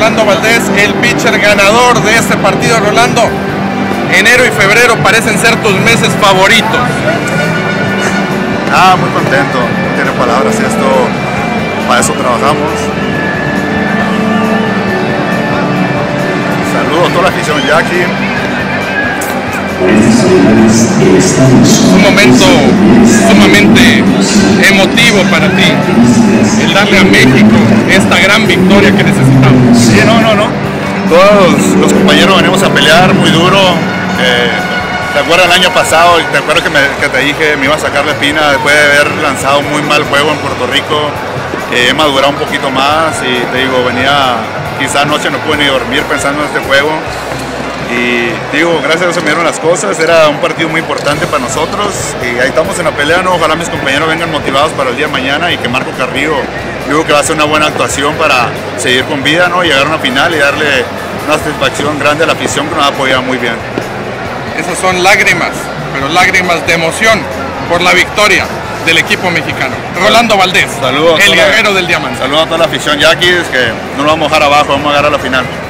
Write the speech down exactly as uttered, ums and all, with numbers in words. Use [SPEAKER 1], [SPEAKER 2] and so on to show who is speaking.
[SPEAKER 1] Rolando Valdés, el pitcher ganador de este partido. Rolando, enero y febrero parecen ser tus meses favoritos.
[SPEAKER 2] Ah, muy contento, no tiene palabras, esto, para eso trabajamos. Saludos a toda la afición Jackie.
[SPEAKER 1] Un momento sumamente emotivo para ti, el darle a México esta gran victoria que necesitamos.
[SPEAKER 2] Sí, no, no, no. Todos los compañeros venimos a pelear muy duro. Eh, ¿Te acuerdas el año pasado? ¿Te acuerdas que, me, que te dije me iba a sacar la espina después de haber lanzado muy mal juego en Puerto Rico? Eh, he madurado un poquito más y te digo, venía, quizás anoche no pude ni dormir pensando en este juego. Y digo, gracias a Dios se me dieron las cosas, era un partido muy importante para nosotros y ahí estamos en la pelea, ¿no? Ojalá mis compañeros vengan motivados para el día de mañana y que Marco Carrillo, digo que va a ser una buena actuación para seguir con vida, ¿no? Llegar a una final y darle una satisfacción grande a la afición que nos ha apoyado muy bien.
[SPEAKER 1] Esas son lágrimas, pero lágrimas de emoción por la victoria del equipo mexicano. Rolando Valdés,
[SPEAKER 2] saludos
[SPEAKER 1] el guerrero del diamante.
[SPEAKER 2] Saludos a toda la afición Yaquis, que no nos vamos a dejar abajo, vamos a llegar a la final.